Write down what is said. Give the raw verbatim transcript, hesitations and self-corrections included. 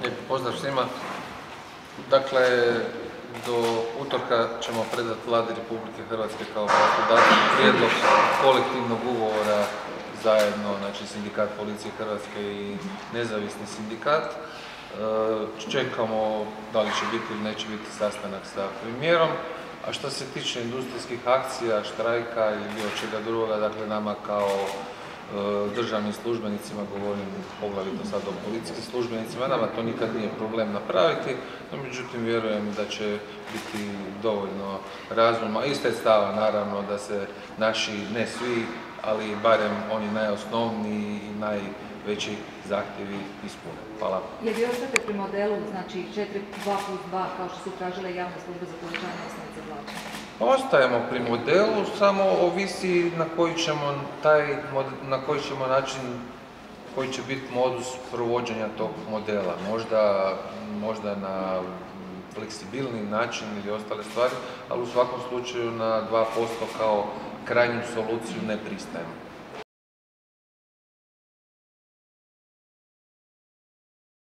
Lijepi pozdrav svima. Dakle, do utorka ćemo predati Vladi Republike Hrvatske kao poslodavac prijedlog kolektivnog ugovora zajedno, znači Sindikat policije Hrvatske i nezavisni sindikat. Čekamo da li će biti ili neće biti sastanak sa premijerom. A što se tiče industrijskih akcija, štrajka ili bilo čega drugoga, dakle nama kao državnim službenicima, govorim poglavito sad o policijskim službenicima, nama to nikad nije problem napraviti, no međutim vjerujem da će biti dovoljno razuma i sredstava naravno da se naši, ne svi, ali barem oni najosnovniji i najveći zahtjevi ispune. Hvala. Je li ostajete pri modelu, znači četiri dva plus dva, kao što su tražile javne službe za povećanje osnovice plaće? Ostajemo pri modelu, samo ovisi na koji ćemo taj, na koji ćemo način, koji će biti modus provođenja tog modela. Možda, možda na fleksibilni način ili ostale stvari, ali u svakom slučaju na dva posto kao krajnju soluciju ne pristajemo.